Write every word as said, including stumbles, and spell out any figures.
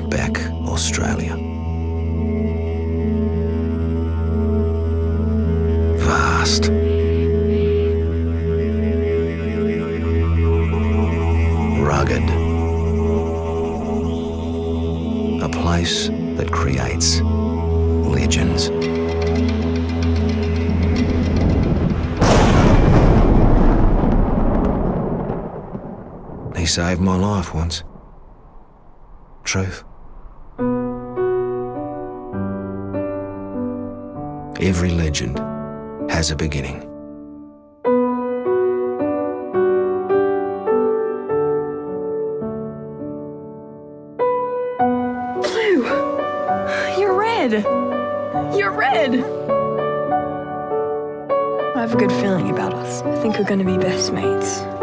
outback Australia. Vast. Rugged. A place that creates legends. He saved my life once. Truth. Every legend has a beginning. Blue! You're red! You're red! I have a good feeling about us. I think we're gonna be best mates.